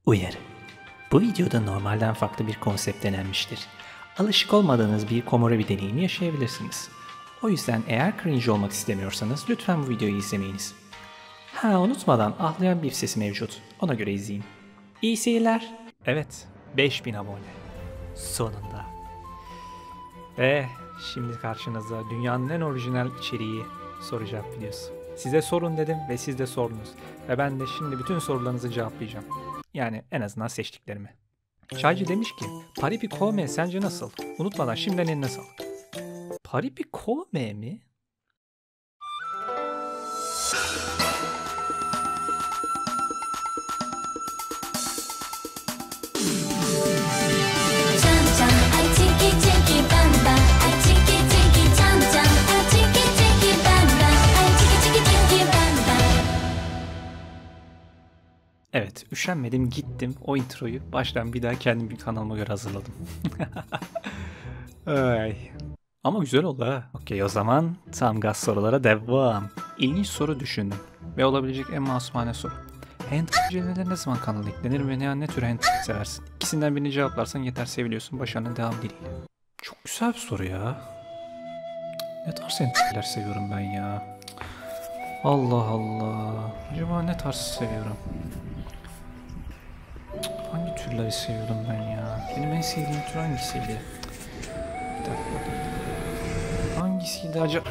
Uyarı. Bu videoda normalden farklı bir konsept denenmiştir. Alışık olmadığınız bir Komorebi deneyimi yaşayabilirsiniz. O yüzden eğer cringe olmak istemiyorsanız lütfen bu videoyu izlemeyiniz. Unutmadan ağlayan bir sesi mevcut. Ona göre izleyin. İyi seyirler. Evet, 5000 abone. Sonunda. Ve şimdi karşınızda dünyanın en orijinal içeriği soru cevap videosu. Size sorun dedim ve siz de sordunuz. Ve ben de şimdi bütün sorularınızı cevaplayacağım. Yani en azından seçtiklerimi. Çaycı demiş ki, Paripi Kome sence nasıl? Unutmadan şimdiden eline sağlık. Paripi Kome mi? Evet, üşenmedim gittim o introyu baştan bir daha kendim bir kanalıma göre hazırladım. Ay. Ama güzel oldu ha. Okey, o zaman tam gaz sorulara devam. İlginç soru düşündüm ve olabilecek en masumane soru. Hentai cennetlere ne zaman kanal eklenir ve ne tür hentai seversin? İkisinden birini cevaplarsan yeter, seviliyorsun, başarının devam dileğiyle. Çok güzel bir soru ya. Ne tarz hentailer seviyorum ben ya? Allah Allah. Acaba ne tarz seviyorum? Hangi türleri seviyordum ben ya? Benim en sevdiğim tür hangisiydi? Bir dakika. Hangisiydi acaba?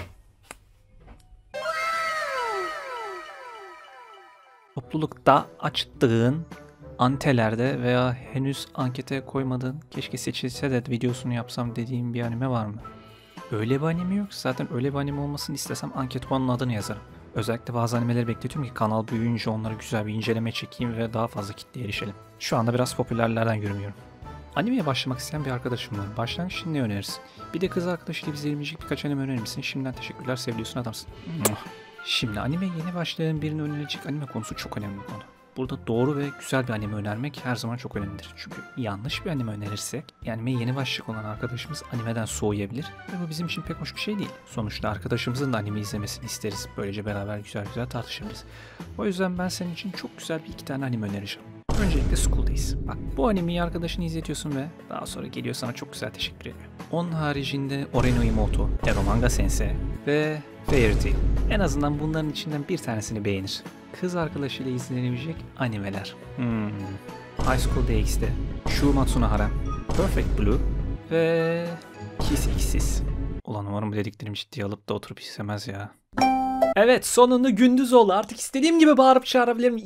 Toplulukta açtığın antelerde veya henüz ankete koymadığın, keşke seçilse de videosunu yapsam dediğim bir anime var mı? Öyle bir anime yok. Zaten öyle bir anime olmasını istesem anket puanının adını yazarım. Özellikle bazı animeleri bekletiyorum ki kanal büyüyünce onlara güzel bir inceleme çekeyim ve daha fazla kitleye erişelim. Şu anda biraz popülerlerden yürümüyorum. Animeye başlamak isteyen bir arkadaşım var. Başlangıç için ne önerirsin? Bir de kız arkadaşıyla izleyebilecek birkaç anime önerir misin? Şimdiden teşekkürler, seviliyorsun adamsın. Şimdi anime yeni başlayan birine önerilecek anime konusu çok önemli bir konu. Burada doğru ve güzel bir anime önermek her zaman çok önemlidir. Çünkü yanlış bir anime önerirsek, animeye yeni başlayacak olan arkadaşımız animeden soğuyabilir ve bu bizim için pek hoş bir şey değil. Sonuçta arkadaşımızın da anime izlemesini isteriz. Böylece beraber güzel tartışabiliriz. O yüzden ben senin için çok güzel bir iki tane anime önereceğim. Öncelikle School Days. Bak, bu animeyi arkadaşını izletiyorsun ve daha sonra geliyor sana çok güzel teşekkür ediyor. Onun haricinde Ore no Imoto, Eromanga Sensei ve Fairy Tail. En azından bunların içinden bir tanesini beğenir. Kız arkadaşıyla izlenebilecek animeler. High School Dx'de Shumatsu no Harem, Perfect Blue ve Kiss X'siz. Ulan umarım bu dediklerimi ciddiye alıp da oturup izlemez ya. Evet, sonunda gündüz oldu. Artık istediğim gibi bağırıp çağırabilirim.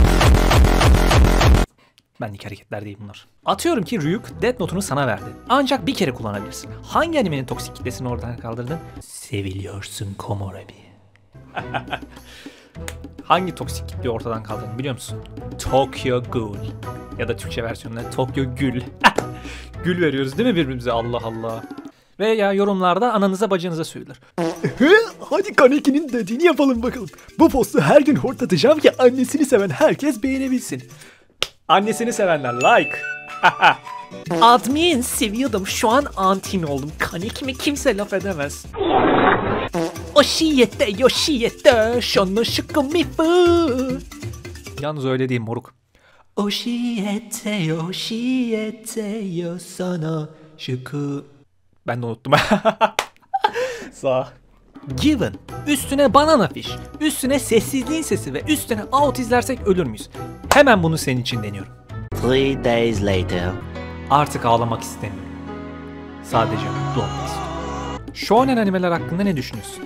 Benlik hareketler değil bunlar. Atıyorum ki Ryuk Death Note'unu sana verdi. Ancak bir kere kullanabilirsin. Hangi animenin toksik kitlesini oradan kaldırdın? Seviliyorsun Komorebi. Hangi toksik kitleyi ortadan kaldırdın biliyor musun? Tokyo Ghoul. Ya da Türkçe versiyonunda Tokyo Gül. Gül veriyoruz değil mi birbirimize? Allah Allah. Ve ya yorumlarda ananıza bacınıza söyler. Hadi Kaneki'nin dediğini yapalım bakalım. Bu postu her gün hortlatacağım ki annesini seven herkes beğenebilsin. Annesini sevenler like. Admin seviyordum, şu an antin oldum. Kanekime kimse laf edemez. Oshiyete yoshiyete shono shukumifu. Yalnız öyle değil moruk. Oshiyete yoshiyete yosono shuku. Ben de unuttum. Sağ. Given. Üstüne banana fish. Üstüne sessizliğin sesi ve üstüne out izlersek ölür müyüz? Hemen bunu senin için deniyorum. 3 days later. Artık ağlamak istemiyorum. Sadece mutlu olmak istiyorum. Shonen animeler hakkında ne düşünüyorsun?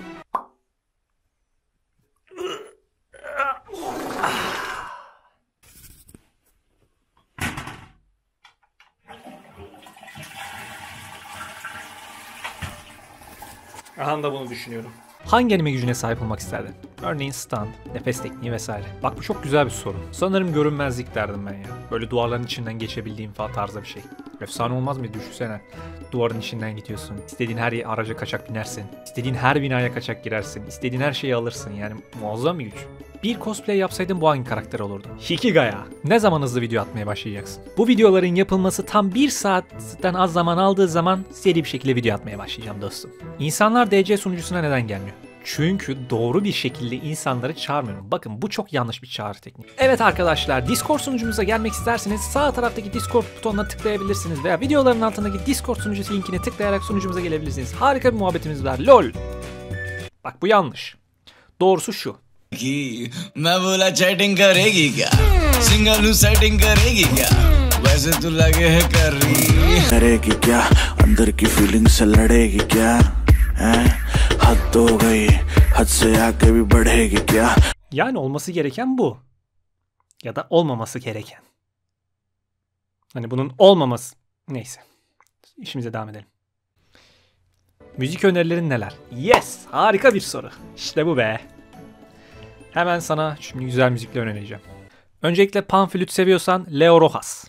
Aha da bunu düşünüyorum. Hangi anime gücüne sahip olmak isterdin? Örneğin stand, nefes tekniği vesaire. Bak bu çok güzel bir soru. Sanırım görünmezlik derdim ben ya. Böyle duvarların içinden geçebildiğim falan tarzda bir şey. Efsane olmaz mı? Düşünsene. Duvarın içinden gidiyorsun. İstediğin her araca kaçak binersin. İstediğin her binaya kaçak girersin. İstediğin her şeyi alırsın. Yani muazzam bir güç. Bir cosplay yapsaydın bu hangi karakter olurdu? Hikigaya. Ne zaman hızlı video atmaya başlayacaksın? Bu videoların yapılması tam 1 saatten az zaman aldığı zaman seri bir şekilde video atmaya başlayacağım dostum. İnsanlar DC sunucusuna neden gelmiyor? Çünkü doğru bir şekilde insanları çağırmıyorum. Bakın bu çok yanlış bir çağrı tekniği. Evet arkadaşlar, Discord sunucumuza gelmek isterseniz sağ taraftaki Discord butonuna tıklayabilirsiniz veya videoların altındaki Discord sunucusu linkine tıklayarak sunucumuza gelebilirsiniz. Harika bir muhabbetimiz var. LOL. Bak bu yanlış. Doğrusu şu. मैं बोला चैटिंग करेगी क्या सिंगल हूँ सेटिंग करेगी क्या वैसे तो लगे है कर रही करेगी क्या अंदर की फीलिंग से लड़ेगी क्या हैं हद तो हो गई हद से आगे भी बढ़ेगी क्या Yani olması gereken bu. Ya da olmaması gereken. Hani bunun olmaması. Neyse. İşimize devam edelim. Müzik önerilerin neler? Yes! Harika bir soru. İşte bu be. Hemen sana şimdi güzel müzikler önereceğim. Öncelikle panflüt seviyorsan Leo Rojas.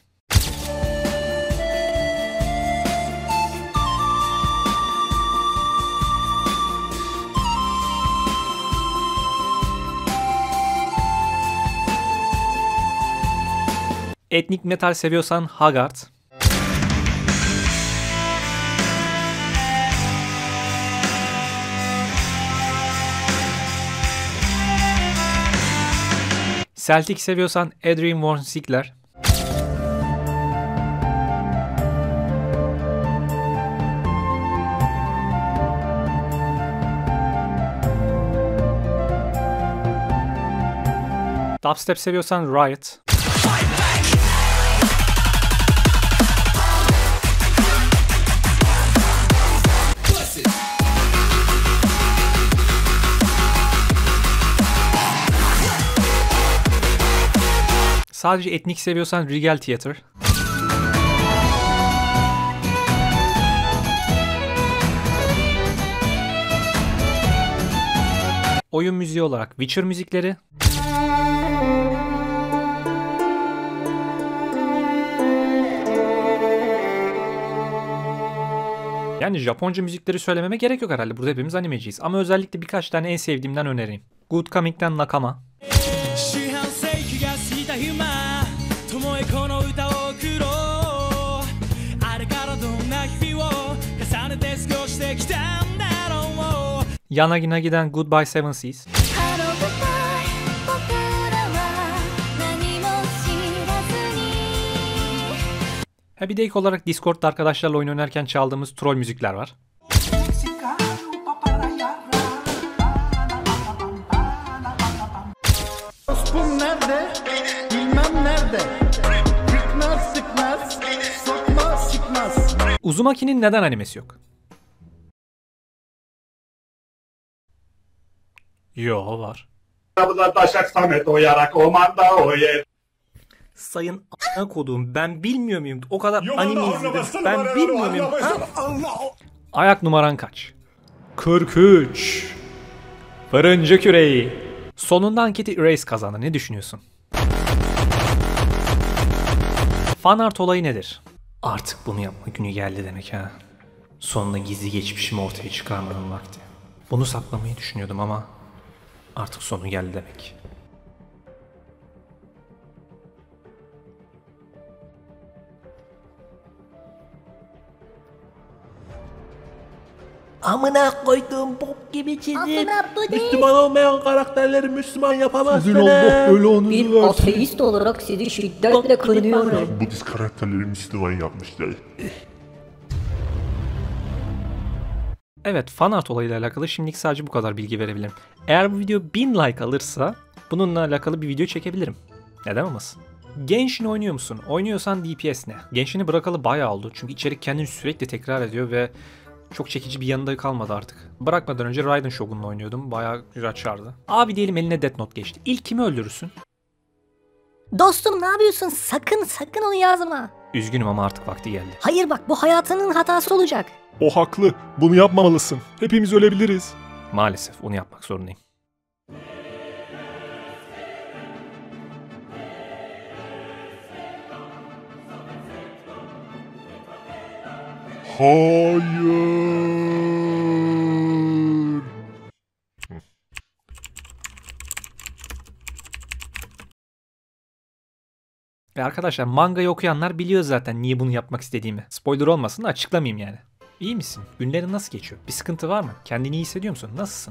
Etnik metal seviyorsan Haggard. Celtic seviyorsan Adrian Von Ziegler. Dubstep seviyorsan Riot. Sadece etnik seviyorsan Regal Theater. Oyun müziği olarak Witcher müzikleri. Yani Japonca müzikleri söylememe gerek yok herhalde. Burada hepimiz animeciyiz. Ama özellikle birkaç tane en sevdiğimden önereyim. Good Coming'den Nakama. Yanagi Nagi'den Goodbye Seven Seas. Bir de ilk olarak Discord'da arkadaşlarla oyun oynarken çaldığımız troll müzikler var. Dostum nerede? Bilmem nerede. Sıkmaz sıkmaz, sokma sıkmaz. Uzumaki'nin neden animesi yok? Yo var. Sayın a**a kodum, ben bilmiyor muyum? O kadar anime izledim. Ben bilmiyor muyum? Ayak numaran kaç? 43. Fırıncı küreği. Sonunda anketi Erase kazandı. Ne düşünüyorsun? Fan art olayı nedir? Artık bunu yapma günü geldi demek ha. Sonunda gizli geçmişimi ortaya çıkarmanın vakti. Bunu saklamayı düşünüyordum ama artık sonu geldi demek. Amına koyduğum bok gibi çizim. Müslüman olmayan karakterleri Müslüman yapamaz. Sizin Allah belanızı Bir versin. ateist olarak sizi şiddetle kınıyorum. Budist karakterleri Müslüman yapmışlar. Evet, fan art olayıyla alakalı şimdilik sadece bu kadar bilgi verebilirim. Eğer bu video 1000 like alırsa bununla alakalı bir video çekebilirim. Neden olmasın? Genshin oynuyor musun? Oynuyorsan DPS ne? Genshin'i bırakalı bayağı oldu. Çünkü içerik kendini sürekli tekrar ediyor ve çok çekici bir yanında kalmadı artık. Bırakmadan önce Raiden Shogun'la oynuyordum. Bayağı güzel çağırdı. Abi diyelim eline Death Note geçti. İlk kimi öldürürsün? Dostum ne yapıyorsun? Sakın onu yazma. Üzgünüm ama artık vakti geldi. Hayır bak, bu hayatının hatası olacak. O haklı. Bunu yapmamalısın. Hepimiz ölebiliriz. Maalesef onu yapmak zorundayım. Hayır. Ve arkadaşlar mangayı okuyanlar biliyor zaten niye bunu yapmak istediğimi. Spoiler olmasın da açıklamayayım yani. İyi misin? Günlerin nasıl geçiyor? Bir sıkıntı var mı? Kendini iyi hissediyor musun? Nasılsın?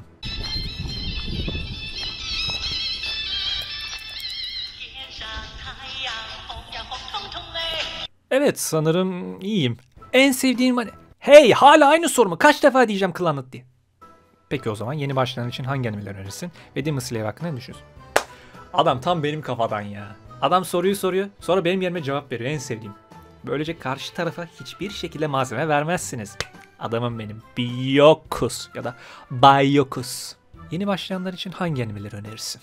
Evet, sanırım iyiyim. En sevdiğim hani... Hey, hala aynı soru mu? Kaç defa diyeceğim Clannad diye. Peki o zaman yeni başlayan için hangi animeler önerirsin? Ve Demon Slayer hakkında ne düşünüyorsun? Adam tam benim kafadan ya. Adam soruyu soruyor, sonra benim yerime cevap veriyor. En sevdiğim. Böylece karşı tarafa hiçbir şekilde malzeme vermezsiniz. Adamım benim. Byokus ya da Bayokus. Yeni başlayanlar için hangi animeleri önerirsin?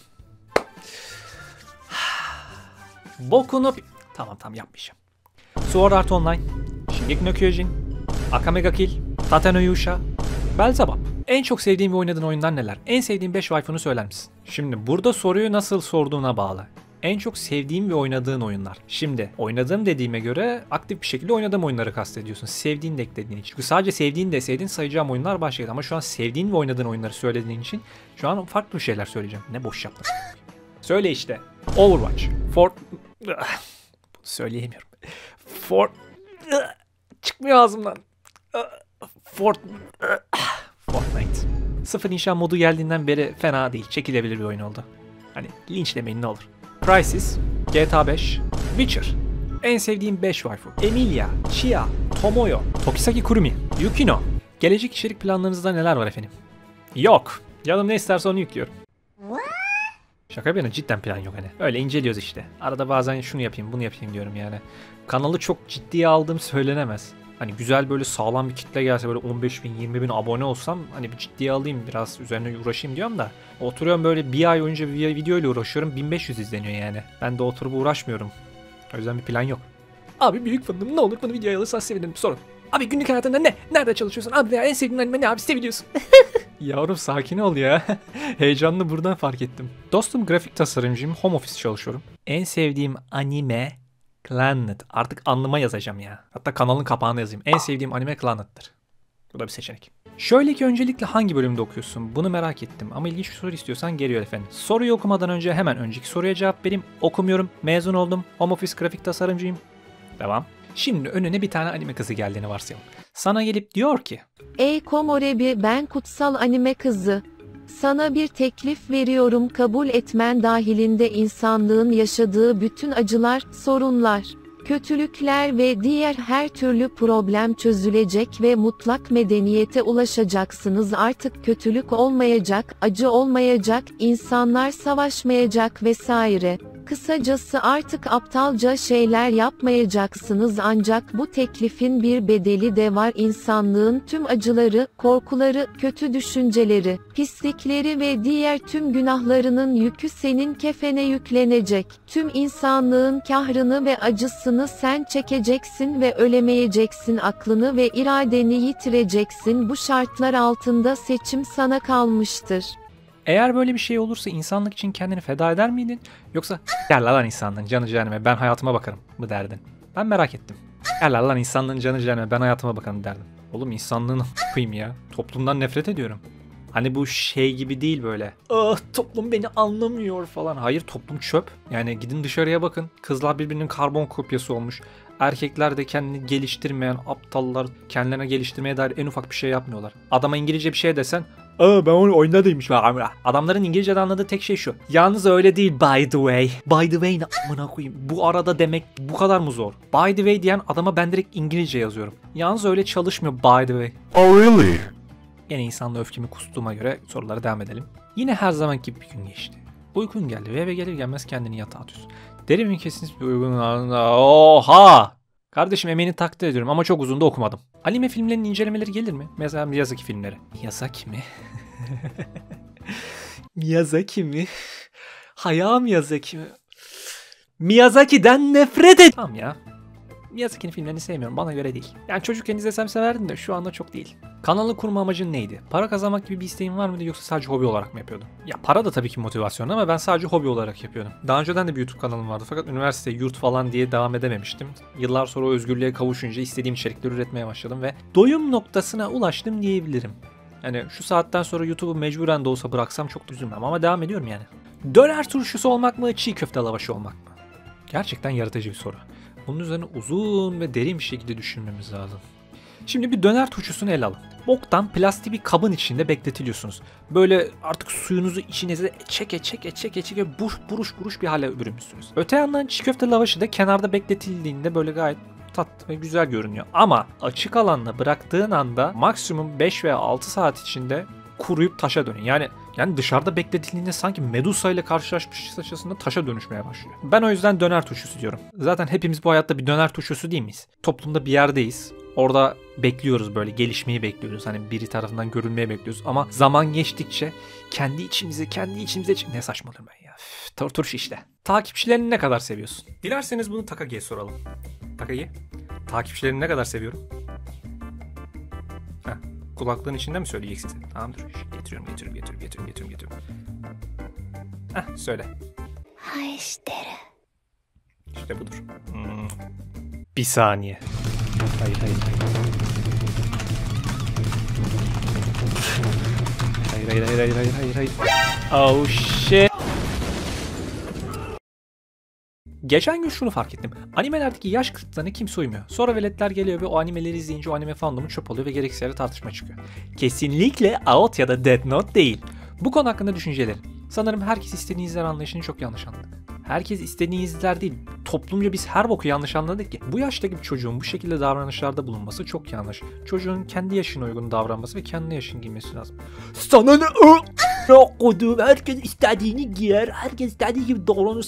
Boku no... Tamam yapmayacağım. Sword Art Online, Shingeki no Kyojin, Akame ga Kill, Tate no Yusha, Belzebub. En çok sevdiğin ve oynadığın oyunlar neler? En sevdiğin 5 waifunu söyler misin? Şimdi burada soruyu nasıl sorduğuna bağlı. En çok sevdiğim ve oynadığın oyunlar. Şimdi oynadığım dediğime göre aktif bir şekilde oynadığım oyunları kastediyorsun. Sevdiğin de eklediğin için. Çünkü sadece sevdiğin deseydin sayacağım oyunlar başkaydı. Ama şu an sevdiğin ve oynadığın oyunları söylediğin için şu an farklı bir şeyler söyleyeceğim. Ne boş yaptım. Söyle işte. Overwatch. Bunu söyleyemiyorum. Çıkmıyor ağzımdan. Fortnite. Sıfır inşa modu geldiğinden beri fena değil. Çekilebilir bir oyun oldu. Hani linçlemeyin ne olur. Crysis, GTA 5, Witcher. En sevdiğim 5 waifu. Emilia, Chia, Tomoyo, Tokisaki Kurumi, Yukino. Gelecek içerik planlarınızda neler var efendim? Yok. Canım ne isterse onu yüklüyorum. Şaka bir yana cidden plan yok hani. Öyle inceliyoruz işte. Arada bazen şunu yapayım bunu yapayım diyorum yani. Kanalı çok ciddiye aldığım söylenemez. Hani güzel böyle sağlam bir kitle gelse böyle 15 bin 20 bin abone olsam hani bir ciddiye alayım biraz üzerine uğraşayım diyorum da. Oturuyorum böyle bir ay önce bir videoyla uğraşıyorum 1500 izleniyor yani. Ben de oturup uğraşmıyorum. O yüzden bir plan yok. Abi büyük fanım ne olur bunu videoya alırsan sevinirim sorun. Abi günlük hayatında ne? Nerede çalışıyorsun? Abi veya en sevdiğin anime ne abi seviyorsun? Yavrum sakin ol ya. Heyecanlı buradan fark ettim. Dostum grafik tasarımcıyım. Home office çalışıyorum. En sevdiğim anime Clannad. Artık alnıma yazacağım ya. Hatta kanalın kapağına yazayım. En sevdiğim anime Clannad'tır. Bu da bir seçenek. Şöyle ki öncelikle hangi bölümde okuyorsun? Bunu merak ettim. Ama ilginç bir soru istiyorsan geliyor efendim. Soruyu okumadan önce hemen önceki soruya cevap vereyim. Okumuyorum. Mezun oldum. Home office grafik tasarımcıyım. Devam. Şimdi önüne bir tane anime kızı geldiğini varsayalım. Sana gelip diyor ki: Ey Komorebi, ben kutsal anime kızı. Sana bir teklif veriyorum, kabul etmen dahilinde insanlığın yaşadığı bütün acılar, sorunlar, kötülükler ve diğer her türlü problem çözülecek ve mutlak medeniyete ulaşacaksınız. Artık kötülük olmayacak, acı olmayacak, insanlar savaşmayacak vesaire. Kısacası artık aptalca şeyler yapmayacaksınız ancak bu teklifin bir bedeli de var. İnsanlığın tüm acıları, korkuları, kötü düşünceleri, pislikleri ve diğer tüm günahlarının yükü senin kefene yüklenecek. Tüm insanlığın kahrını ve acısını sen çekeceksin ve ölemeyeceksin. Aklını ve iradeni yitireceksin. Bu şartlar altında seçim sana kalmıştır. Eğer böyle bir şey olursa insanlık için kendini feda eder miydin? Yoksa gel lan insanlığın canı cehenneme ben hayatıma bakarım mı derdin? Ben merak ettim. Gel lan insanlığın canı cehenneme ben hayatıma bakarım derdim. Oğlum insanlığını koyayım ya. Toplumdan nefret ediyorum. Hani bu şey gibi değil böyle. Ah toplum beni anlamıyor falan. Hayır toplum çöp. Yani gidin dışarıya bakın. Kızlar birbirinin karbon kopyası olmuş. Erkekler de kendini geliştirmeyen aptallar kendilerine geliştirmeye dair en ufak bir şey yapmıyorlar. Adama İngilizce bir şey desen ben onu oynadıymış. Adamların İngilizce'de anladığı tek şey şu. Yalnız öyle değil by the way. By the way ne amına koyayım. Bu arada demek bu kadar mı zor? By the way diyen adama ben direkt İngilizce yazıyorum. Yalnız öyle çalışmıyor by the way. Oh really? Yine insanla öfkemi kustuğuma göre sorulara devam edelim. Yine her zamanki bir gün geçti. Uykun geldi ve eve gelir gelmez kendini yatağa atıyorsun. Derin bir kesintisiz bir uygunun ardından oha! Kardeşim emeğini takdir ediyorum ama çok uzun da okumadım. Anime filmlerinin incelemeleri gelir mi? Mesela Miyazaki filmleri. Miyazaki mi? Miyazaki mi? Hayao Miyazaki mi? Miyazaki'den nefret et. Tamam ya. Miyazaki'nin filmlerini sevmiyorum. Bana göre değil. Yani çocukken izlesem severdim de şu anda çok değil. Kanalı kurma amacın neydi? Para kazanmak gibi bir isteğin var mıydı yoksa sadece hobi olarak mı yapıyordun? Ya para da tabii ki motivasyon ama ben sadece hobi olarak yapıyordum. Daha önceden de bir YouTube kanalım vardı fakat üniversite, yurt falan diye devam edememiştim. Yıllar sonra o özgürlüğe kavuşunca istediğim içerikleri üretmeye başladım ve doyum noktasına ulaştım diyebilirim. Yani şu saatten sonra YouTube'u mecburen de olsa bıraksam çok da üzülmem ama devam ediyorum yani. Döner turşusu olmak mı, çiğ köfte lavaşı olmak mı? Gerçekten yaratıcı bir soru. Bunun üzerine uzun ve derin bir şekilde düşünmemiz lazım. Şimdi bir döner turşusunu ele alın. Boktan plastik bir kabın içinde bekletiliyorsunuz. Böyle artık suyunuzu içinize çeke buruş bir hale bürünmüşsünüz. Öte yandan çiğ köfte lavaşı da kenarda bekletildiğinde böyle gayet tatlı ve güzel görünüyor. Ama açık alanda bıraktığın anda maksimum 5 veya 6 saat içinde kuruyup taşa dönüyor. Yani dışarıda bekletildiğinde sanki Medusa ile karşılaşmışçasına taşa dönüşmeye başlıyor. Ben o yüzden döner turşusu diyorum. Zaten hepimiz bu hayatta bir döner turşusu değil miyiz? Toplumda bir yerdeyiz. Orada bekliyoruz, böyle gelişmeyi bekliyoruz. Hani biri tarafından görülmeyi bekliyoruz. Ama zaman geçtikçe kendi içimize ne saçmalıyorum ben ya. Turşu işte. Takipçilerini ne kadar seviyorsun? Dilerseniz bunu Takagi'ye soralım. Takagi, takipçilerini ne kadar seviyorum? Heh, kulaklığın içinde mi söyleyeceksin? Tamamdır. Getiriyorum. Heh, söyle. İşte budur. Bir saniye. Hayır. Hayır. Oh shit. Geçen gün şunu fark ettim. Animelerdeki yaş kısıtlarına kimse uymuyor. Sonra veletler geliyor ve o animeleri izleyince o anime fandomu çöp oluyor ve gereksiz yere tartışma çıkıyor. Kesinlikle Out ya da Death Note değil. Bu konu hakkında düşüncelerim. Sanırım herkes istediğini izler anlayışını çok yanlış anladık. Herkes istediğini izler değil. Toplumca biz her boku yanlış anladık ki. Bu yaştaki bir çocuğun bu şekilde davranışlarda bulunması çok yanlış. Çocuğun kendi yaşına uygun davranması ve kendi yaşını giymesi lazım. Sana ne kodum, herkes istediğini giyer, herkes istediği gibi davranır.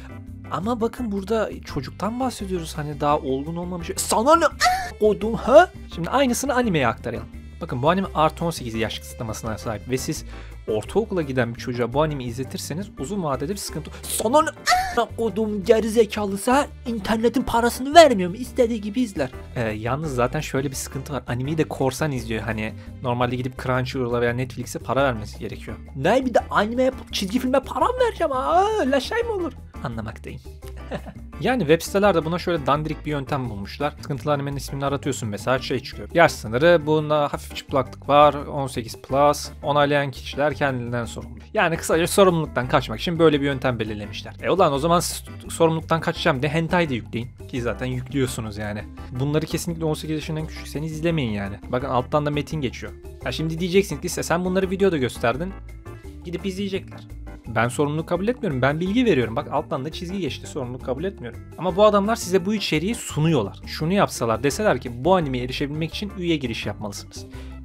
Ama bakın burada çocuktan bahsediyoruz, hani daha olgun olmamış. Sana ne kodum ha? Şimdi aynısını animeye aktaralım. Bakın bu anime artı 18 yaş kısıtlamasına sahip ve siz ortaokula giden bir çocuğa bu anime izletirseniz uzun vadede bir sıkıntı. Sana ne kodum gerizekalısı ha? İnternetin parasını vermiyor mu? İstediği gibi izler. Yalnız zaten şöyle bir sıkıntı var. Animeyi de korsan izliyor. Hani normalde gidip Crunchyroll'a veya Netflix'e para vermesi gerekiyor. Ne, bir de animeye, çizgi filme para mı vereceğim? Öyle şey mi olur? Anlamaktayım. Yani web sitelerde buna şöyle dandirik bir yöntem bulmuşlar. Sıkıntılı animenin ismini aratıyorsun mesela çıkıyor. Yaş sınırı, bunda hafif çıplaklık var, 18+, onaylayan kişiler kendinden sorumlu. Yani kısaca sorumluluktan kaçmak için böyle bir yöntem belirlemişler. Ulan o zaman sorumluluktan kaçacağım de hentai de yükleyin. Ki zaten yüklüyorsunuz yani. Bunları kesinlikle 18 yaşından küçükseniz izlemeyin yani. Bakın alttan da metin geçiyor. Ya şimdi diyeceksin ki sen bunları videoda gösterdin. Gidip izleyecekler. Ben sorumluluk kabul etmiyorum. Ben bilgi veriyorum. Bak alttan da çizgi geçti. Sorumluluk kabul etmiyorum. Ama bu adamlar size bu içeriği sunuyorlar. Şunu yapsalar, deseler ki bu animeye erişebilmek için üye giriş yapmalısınız.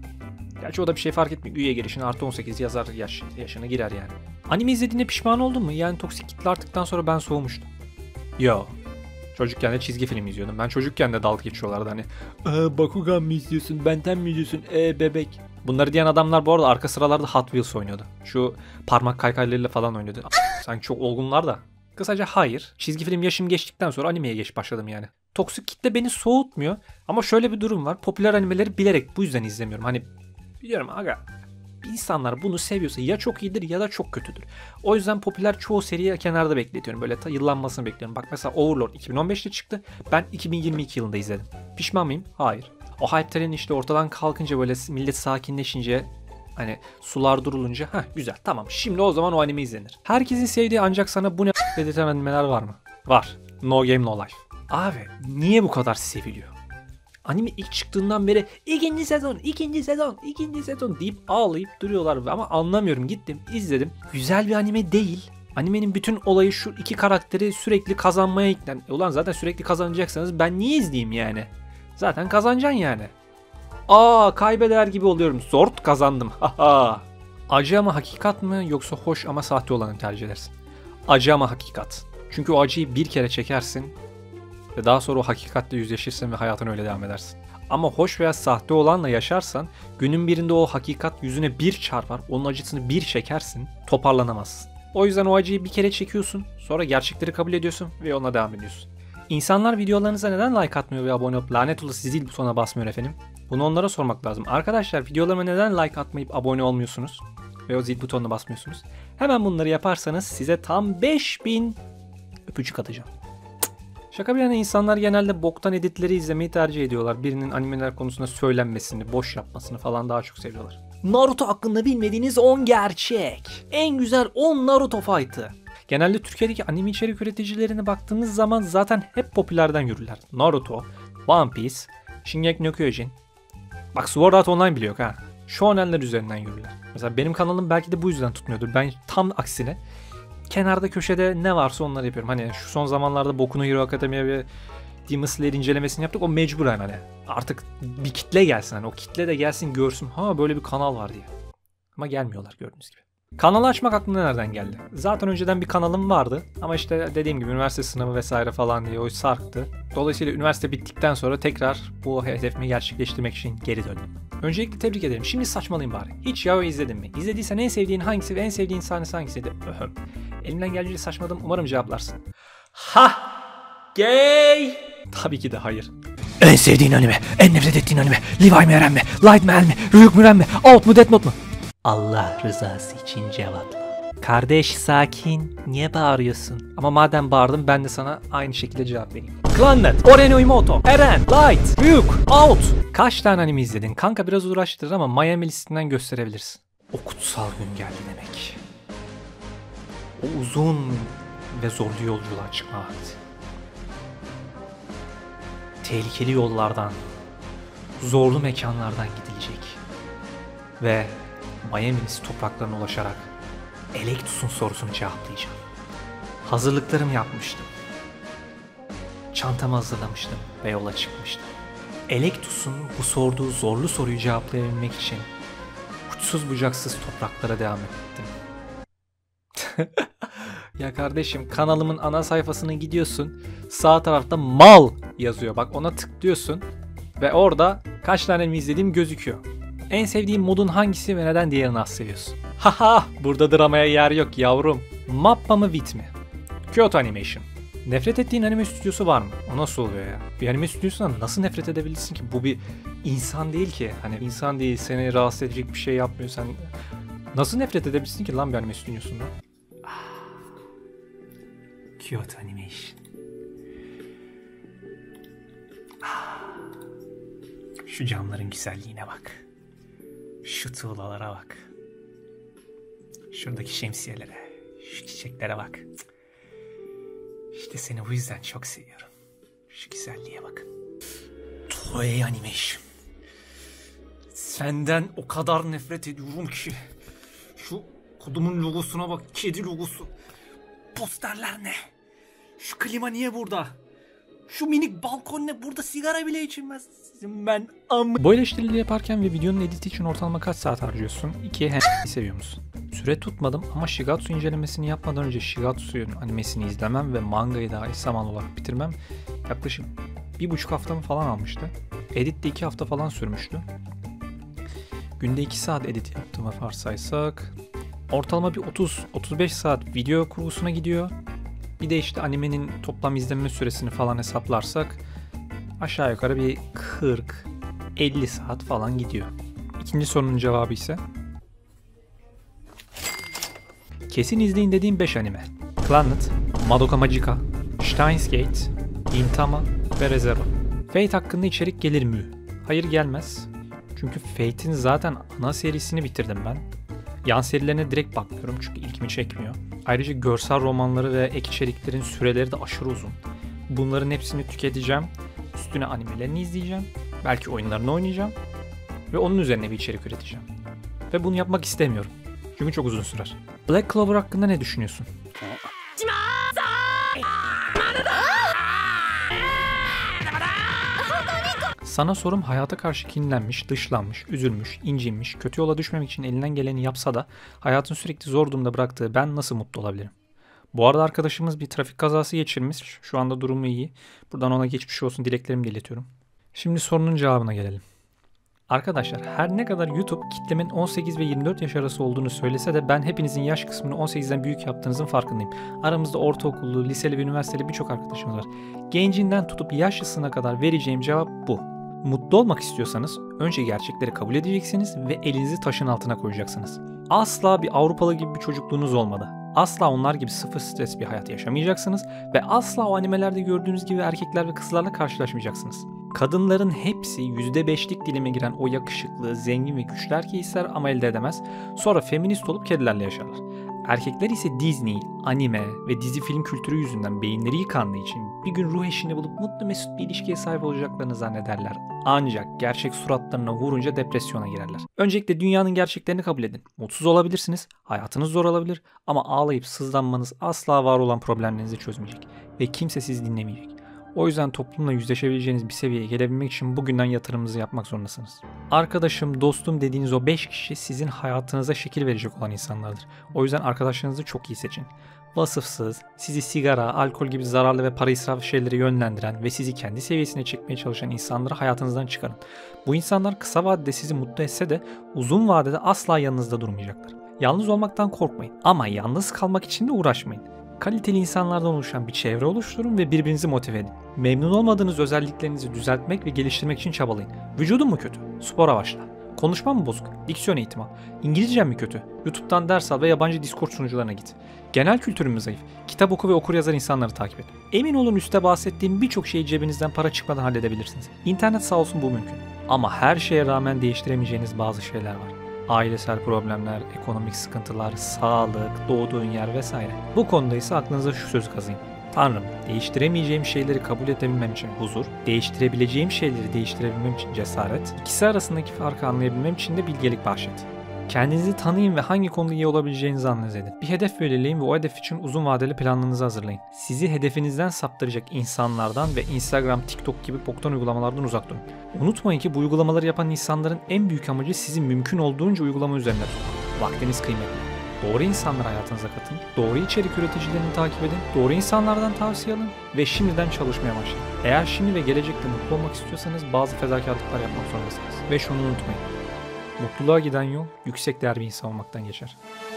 Gerçi o da bir şey fark etmiyor. Üye girişine artı 18 yazar, yaşına girer yani. Anime izlediğinde pişman oldun mu? Yani toksik kitle arttıktan sonra ben soğumuştum. Yo. Çocukken de çizgi film izliyordum. Ben çocukken de dalga geçiyorlardı hani. Bakugan mı izliyorsun? Benten mi izliyorsun? Bebek. Bunları diyen adamlar bu arada arka sıralarda Hot Wheels oynuyordu. Şu parmak kaykaylarıyla falan oynuyordu. Sanki çok olgunlar da. Kısaca hayır. Çizgi film yaşım geçtikten sonra animeye geç başladım yani. Toksik kitle beni soğutmuyor. Ama şöyle bir durum var. Popüler animeleri bilerek bu yüzden izlemiyorum. Hani biliyorum aga. İnsanlar bunu seviyorsa ya çok iyidir ya da çok kötüdür. O yüzden popüler çoğu seriyi kenarda bekletiyorum. Böyle yıllanmasını bekliyorum. Bak mesela Overlord 2015'te çıktı. Ben 2022 yılında izledim. Pişman mıyım? Hayır. O hype treni işte ortadan kalkınca, böyle millet sakinleşince, hani sular durulunca güzel tamam şimdi o zaman o anime izlenir. Herkesin sevdiği ancak sana bu ne dedirten animeler var mı? Var. No Game No Life. Abi niye bu kadar seviliyor? Anime ilk çıktığından beri ikinci sezon deyip ağlayıp duruyorlar ama anlamıyorum. Gittim izledim. Güzel bir anime değil. Animenin bütün olayı şu iki karakteri sürekli kazanmaya ikna. Ulan zaten sürekli kazanacaksanız ben niye izleyeyim yani? Zaten kazanacaksın yani. Kaybeder gibi oluyorum. Zort kazandım. Acı ama hakikat mı yoksa hoş ama sahte olanı tercih edersin? Acı ama hakikat. Çünkü o acıyı bir kere çekersin ve daha sonra o hakikatle yüzleşirsin ve hayatına öyle devam edersin. Ama hoş veya sahte olanla yaşarsan günün birinde o hakikat yüzüne bir çarpar, onun acısını bir çekersin, toparlanamazsın. O yüzden o acıyı bir kere çekiyorsun, sonra gerçekleri kabul ediyorsun ve yoluna devam ediyorsun. İnsanlar videolarınıza neden like atmıyor ve abone olup lanet olası zil butonuna basmıyor efendim? Bunu onlara sormak lazım. Arkadaşlar videolarıma neden like atmayıp abone olmuyorsunuz? Ve o zil butonuna basmıyorsunuz? Hemen bunları yaparsanız size tam 5000 öpücük atacağım. Şaka bir yana insanlar genelde boktan editleri izlemeyi tercih ediyorlar. Birinin animeler konusunda söylenmesini, boş yapmasını falan daha çok seviyorlar. Naruto hakkında bilmediğiniz 10 gerçek. En güzel 10 Naruto fight'ı. Genelde Türkiye'deki anime içerik üreticilerine baktığınız zaman zaten hep popülerden yürürler. Naruto, One Piece, Shingeki no Kyojin, Bak Sword Art Online bile yok ha. Shonenler üzerinden yürürler. Mesela benim kanalım belki de bu yüzden tutmuyordur. Ben tam aksine kenarda köşede ne varsa onları yapıyorum. Hani şu son zamanlarda Boku no Hero Academia ve Demon Slayer incelemesini yaptık. O mecburen hani. Artık bir kitle gelsin. Hani o kitle de gelsin görsün. Ha böyle bir kanal var diye. Ama gelmiyorlar gördüğünüz gibi. Kanalı açmak aklına nereden geldi? Zaten önceden bir kanalım vardı. Ama işte dediğim gibi üniversite sınavı vesaire falan diye o sarktı. Dolayısıyla üniversite bittikten sonra tekrar bu hedefimi gerçekleştirmek için geri döndüm. Öncelikle tebrik ederim. Şimdi saçmalayayım bari. Hiç Yaoi izledin mi? İzlediysen en sevdiğin hangisi ve en sevdiğin sahnesi hangisiydi? Elimden geldiğince saçmaladım. Umarım cevaplarsın. Ha! Gay! Tabii ki de hayır. En sevdiğin anime, en nefret ettiğin anime, Levi mi Eren mi, Light mi El mi, Ryuk mu Ren mi, Out mu Death Note mu? Allah rızası için cevapla. Kardeş sakin. Niye bağırıyorsun? Ama madem bağırdım ben de sana aynı şekilde cevap vereyim. Clannad, Ore no Imoto, Eren, Light, Ryuk, Out. Kaç tane anime izledin? Kanka biraz uğraştırır ama Miami listinden gösterebilirsin. O kutsal gün geldi demek. O uzun ve zorlu yolculuğa çıkma vakti. Tehlikeli yollardan, zorlu mekanlardan gidilecek. Ve Miami'nin topraklarına ulaşarak Electus'un sorusunu cevaplayacağım. Hazırlıklarımı yapmıştım. Çantamı hazırlamıştım ve yola çıkmıştım. Electus'un bu sorduğu zorlu soruyu cevaplayabilmek için uçsuz bucaksız topraklara devam ettim. Ya kardeşim kanalımın ana sayfasına gidiyorsun. Sağ tarafta mal yazıyor. Bak ona tıklıyorsun. Ve orada kaç tane mi izlediğim gözüküyor. En sevdiğin modun hangisi ve neden diğerini az seviyorsun? Haha burada dramaya yer yok yavrum. Mappa mı Vit mi? Kyoto Animation. Nefret ettiğin anime stüdyosu var mı? O nasıl oluyor ya? Bir anime stüdyosundan nasıl nefret edebilirsin ki? Bu bir insan değil ki. Hani insan değil, seni rahatsız edecek bir şey yapmıyor. Sen nasıl nefret edebilirsin ki lan bir anime stüdyosundan? Kyoto Animation. Şu camların güzelliğine bak. Şu tuğlalara bak. Şuradaki şemsiyelere, şu çiçeklere bak. İşte seni bu yüzden çok seviyorum. Şu güzelliğe bakın. Toei Animation. Senden o kadar nefret ediyorum ki. Şu kodumun logosuna bak, kedi logosu. Posterler ne? Şu klima niye burada? Şu minik balkon ne? Burada sigara bile içilmez. Ben Bu eleştirileri yaparken ve videonun editi için ortalama kaç saat harcıyorsun? 2'ye seviyor musun? Süre tutmadım ama Shigatsu incelemesini yapmadan önce Shigatsu'nun animesini izlemem ve mangayı da eş zamanlı olarak bitirmem yaklaşık 1,5 haftamı falan almıştı. Edit de 2 hafta falan sürmüştü. Günde 2 saat edit yaptığımı varsaysak ortalama bir 30-35 saat video kurgusuna gidiyor. Bir de işte animenin toplam izlenme süresini falan hesaplarsak aşağı yukarı bir 40-50 saat falan gidiyor. İkinci sorunun cevabı ise kesin izleyin dediğim 5 anime. Clannad, Madoka Magica, Steins Gate, Gintama ve Re:Zero. Fate hakkında içerik gelir mi? Hayır gelmez. Çünkü Fate'in zaten ana serisini bitirdim ben. Yan serilerine direkt bakmıyorum çünkü ilgimi çekmiyor. Ayrıca görsel romanları ve ek içeriklerin süreleri de aşırı uzun. Bunların hepsini tüketeceğim. Üstüne animelerini izleyeceğim. Belki oyunlarını oynayacağım. Ve onun üzerine bir içerik üreteceğim. Ve bunu yapmak istemiyorum. Çünkü çok uzun sürer. Black Clover hakkında ne düşünüyorsun? Sana sorum hayata karşı kinlenmiş, dışlanmış, üzülmüş, incinmiş, kötü yola düşmemek için elinden geleni yapsa da hayatın sürekli zor durumda bıraktığı ben nasıl mutlu olabilirim? Bu arada arkadaşımız bir trafik kazası geçirmiş. Şu anda durumu iyi. Buradan ona geçmiş olsun dileklerimi de iletiyorum. Şimdi sorunun cevabına gelelim. Arkadaşlar her ne kadar YouTube kitlemin 18 ve 24 yaş arası olduğunu söylese de ben hepinizin yaş kısmını 18'den büyük yaptığınızın farkındayım. Aramızda ortaokullu, liseli ve üniversiteli birçok arkadaşımız var. Gencinden tutup yaşlısına kadar vereceğim cevap bu. Mutlu olmak istiyorsanız önce gerçekleri kabul edeceksiniz ve elinizi taşın altına koyacaksınız. Asla bir Avrupalı gibi bir çocukluğunuz olmadı. Asla onlar gibi sıfır stres bir hayat yaşamayacaksınız ve asla o animelerde gördüğünüz gibi erkekler ve kızlarla karşılaşmayacaksınız. Kadınların hepsi %5'lik dilime giren o yakışıklı, zengin ve güçlü erkeği ister ama elde edemez. Sonra feminist olup kedilerle yaşarlar. Erkekler ise Disney, anime ve dizi film kültürü yüzünden beyinleri yıkandığı için bir gün ruh eşini bulup mutlu mesut bir ilişkiye sahip olacaklarını zannederler. Ancak gerçek suratlarına vurunca depresyona girerler. Öncelikle dünyanın gerçeklerini kabul edin. Mutsuz olabilirsiniz, hayatınız zor olabilir ama ağlayıp sızlanmanız asla var olan problemlerinizi çözmeyecek ve kimse sizi dinlemeyecek. O yüzden toplumla yüzleşebileceğiniz bir seviyeye gelebilmek için bugünden yatırımınızı yapmak zorundasınız. Arkadaşım, dostum dediğiniz o 5 kişi sizin hayatınıza şekil verecek olan insanlardır. O yüzden arkadaşlarınızı çok iyi seçin. Vasıfsız, sizi sigara, alkol gibi zararlı ve para israfı şeylere yönlendiren ve sizi kendi seviyesine çekmeye çalışan insanları hayatınızdan çıkarın. Bu insanlar kısa vadede sizi mutlu etse de uzun vadede asla yanınızda durmayacaklar. Yalnız olmaktan korkmayın ama yalnız kalmak için de uğraşmayın. Kaliteli insanlardan oluşan bir çevre oluşturun ve birbirinizi motive edin. Memnun olmadığınız özelliklerinizi düzeltmek ve geliştirmek için çabalayın. Vücudun mu kötü? Spora başla. Konuşman mı bozuk? Diksiyon eğitimi al. İngilizcen mi kötü? YouTube'dan ders al ve yabancı Discord sunucularına git. Genel kültürün mü zayıf? Kitap oku ve okuryazar insanları takip et. Emin olun üstte bahsettiğim birçok şeyi cebinizden para çıkmadan halledebilirsiniz. İnternet sağ olsun bu mümkün. Ama her şeye rağmen değiştiremeyeceğiniz bazı şeyler var. Ailesel problemler, ekonomik sıkıntılar, sağlık, doğduğun yer vesaire. Bu konuda ise aklınıza şu sözü kazıyın. Tanrım, değiştiremeyeceğim şeyleri kabul edebilmem için huzur, değiştirebileceğim şeyleri değiştirebilmem için cesaret, ikisi arasındaki farkı anlayabilmem için de bilgelik bahşet. Kendinizi tanıyın ve hangi konuda iyi olabileceğinizi analiz edin. Bir hedef belirleyin ve o hedef için uzun vadeli planlarınızı hazırlayın. Sizi hedefinizden saptıracak insanlardan ve Instagram, TikTok gibi boktan uygulamalardan uzak durun. Unutmayın ki bu uygulamaları yapan insanların en büyük amacı sizi mümkün olduğunca uygulama üzerinde tutmak. Vaktiniz kıymetli. Doğru insanları hayatınıza katın, doğru içerik üreticilerini takip edin, doğru insanlardan tavsiye alın ve şimdiden çalışmaya başlayın. Eğer şimdi ve gelecekte mutlu olmak istiyorsanız bazı fedakarlıklar yapmak zorundasınız. Ve şunu unutmayın. Mutluluğa giden yol yüksek değerli bir insan olmaktan geçer.